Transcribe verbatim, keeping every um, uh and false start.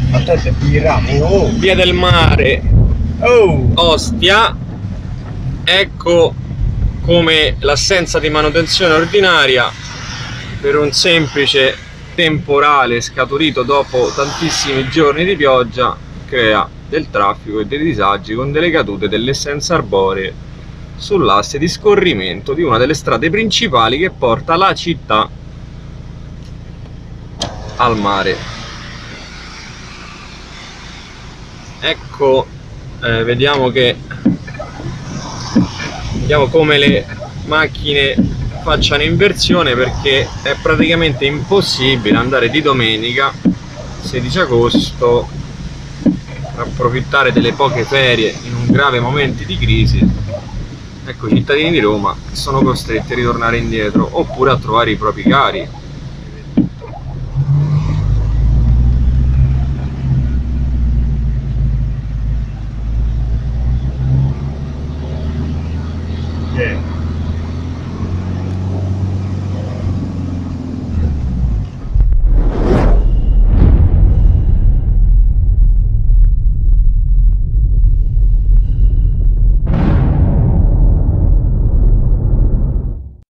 Attento, pirati, oh! Via del Mare, Oh! Ostia. Ecco come l'assenza di manutenzione ordinaria per un semplice temporale scaturito dopo tantissimi giorni di pioggia crea del traffico e dei disagi con delle cadute delle essenze arboree sull'asse di scorrimento di una delle strade principali che porta la città al mare. Ecco, eh, vediamo che vediamo come le macchine facciano inversione, perché è praticamente impossibile andare di domenica sedici agosto, approfittare delle poche ferie in un grave momento di crisi. Ecco, i cittadini di Roma sono costretti a ritornare indietro oppure a trovare i propri cari